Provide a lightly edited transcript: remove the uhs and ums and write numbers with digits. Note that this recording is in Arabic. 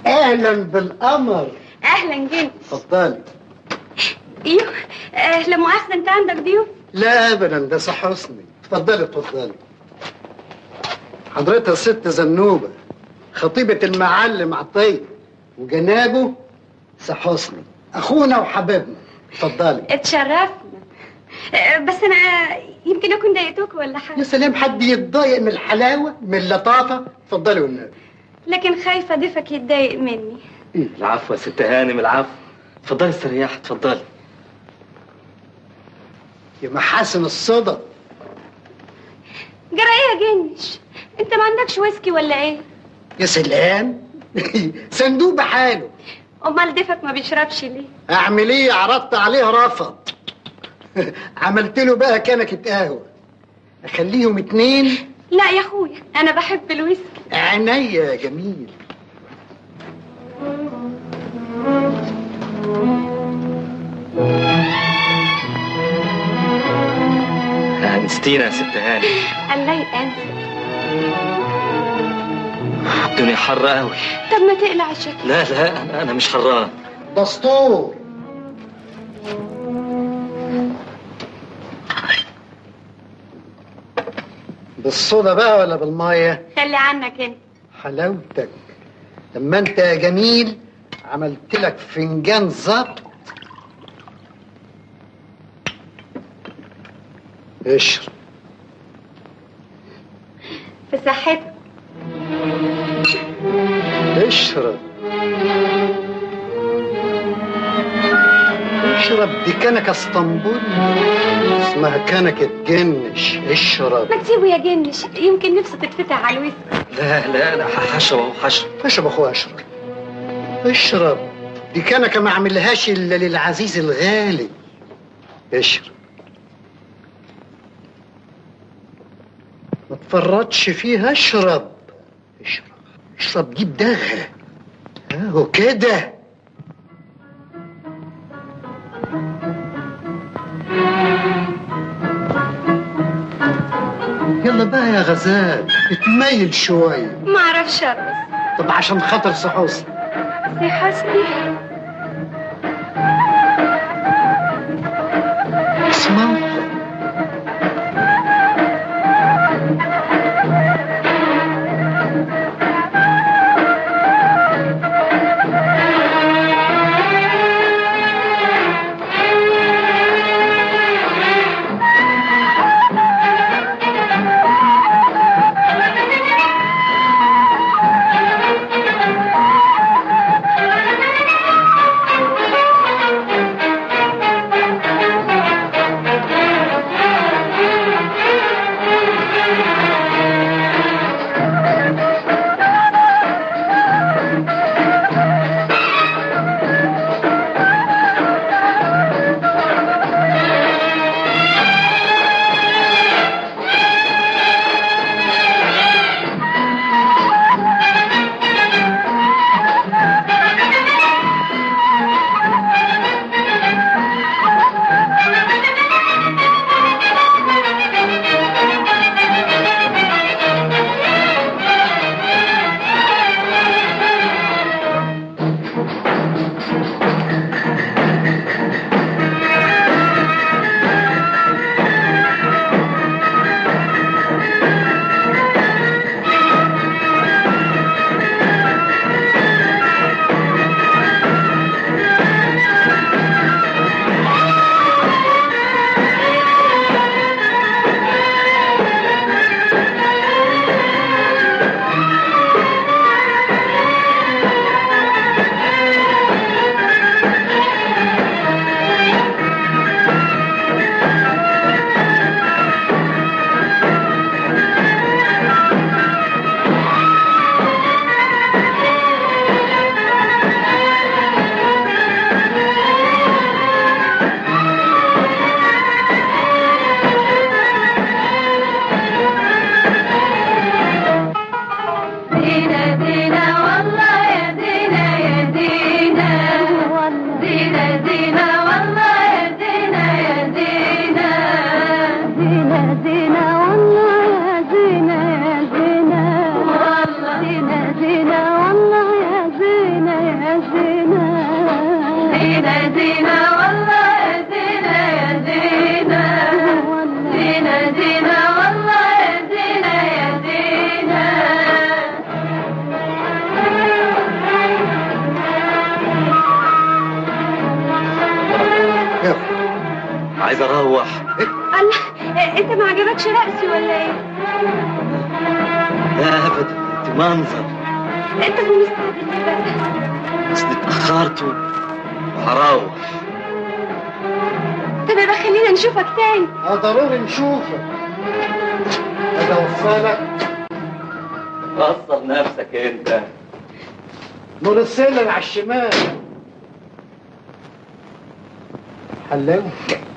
اهلا بالقمر. اهلا جن. اتفضلي. ايوه. لا مؤاخذه، انت عندك ضيوف؟ لا ابدا، ده صح حسني. اتفضلي اتفضلي. حضرتها الست زنوبه خطيبه المعلم عطيه، وجنابه صح حسني اخونا وحبيبنا. اتفضلي. اتشرفنا. بس انا يمكن اكون ضايقتك ولا حاجه. يا سلام، حد يتضايق من الحلاوه من اللطافه؟ اتفضلي والنبي. لكن خايفه ضيفك يتضايق مني. العفو يا ست هانم، العفو. اتفضلي استريحي، اتفضلي. يا محاسن الصدى. جرى ايه يا جنش؟ انت ما عندكش ويسكي ولا ايه؟ يا سلام. صندوق بحاله. امال ضيفك ما بيشربش ليه؟ اعمل ايه؟ عرضت عليه رفض. عملت له بقى كنكه قهوه. اخليهم 2. لا يا اخويا، انا بحب الويسكي. عينيا يا جميل. انستينا يا ست هانم. الله يأنسك. الدنيا حر قوي. طب ما تقلع الشكل. لا انا مش حران. دستور. بالصودا بقى ولا بالميه؟ خلي عنك انت. حلاوتك لما انت يا جميل عملت لك فنجان ظبط. اشرب. في صحتك. اشرب اشرب. دي كنكه اسطنبول اسمها كنكه جنش. اشرب. ما تسيبه يا جنش، يمكن نفسه تتفتح على الويسكي. لا هشرب اشرب اخويا اشرب. اشرب. دي كنكه ما عملهاش الا للعزيز الغالي. اشرب. ما تفرطش فيها. اشرب اشرب اشرب. جيب دغه اهو كده. يلا بقى يا غزال، اتميل شويه. ما اعرفش ارقص. طب عشان خاطر سحوسن. سي حسني. اسمع. عايز اروح. الله، انت ما عجبكش رقصي ولا ايه؟ لا ابدا، انت منظر. انت مستعجل بقى. بس اتاخرت وهروح. طب يبقى خلينا نشوفك تاني. ضروري نشوفك. انا وصلك. وصل نفسك انت. نور السلم على الشمال. حلاوه.